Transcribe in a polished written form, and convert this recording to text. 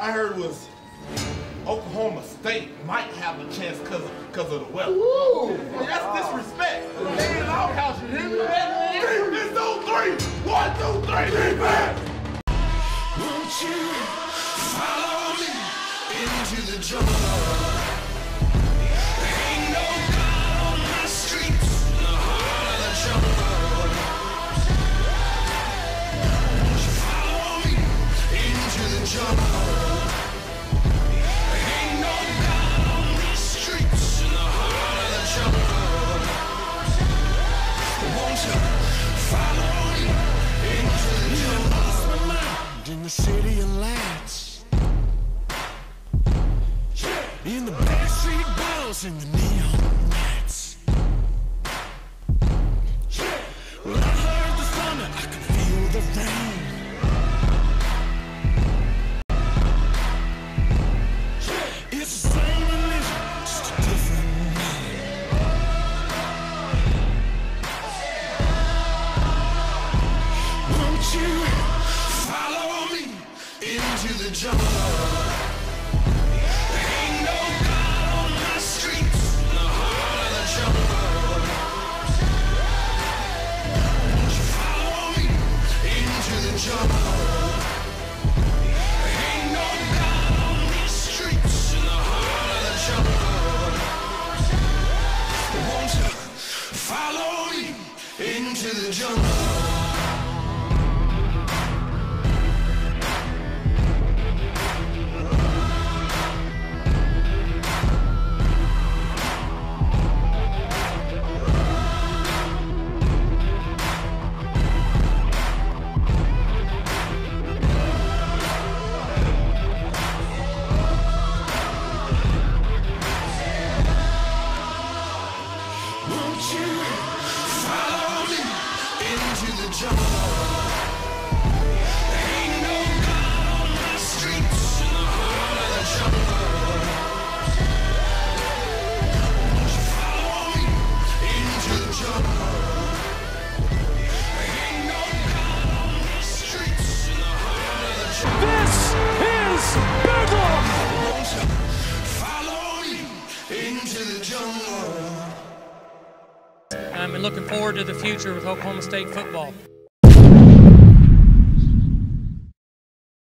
I heard was Oklahoma State might have a chance because of the weather. Ooh. Man, that's disrespect. They in our house, you hear me? It's on three. 1, 2, 3, defense. Won't you follow me into the jungle? Ain't no God on my streets in the heart of the jungle. Won't you follow me into the jungle? Ain't no God on these streets in the heart of the jungle. Won't you follow me into the jungle? In the city of lights, in the backstreet balls and the neon lights. Well, I heard the thunder, I could feel the rain. It's the same religion, just a different name. Won't you follow me into the jungle? Ain't no God on my streets in the heart of the jungle. Won't you follow me into the jungle? Ain't no God on these streets in the heart of the jungle. Won't you follow me into the jungle? Won't you follow me into the jungle? Ain't no God on my streets in the heart of the jungle. Won't you follow me into the jungle? Ain't no God on these streets in the heart of the jungle. This is Bedlam! Won't you follow me into the jungle? And looking forward to the future with Oklahoma State football.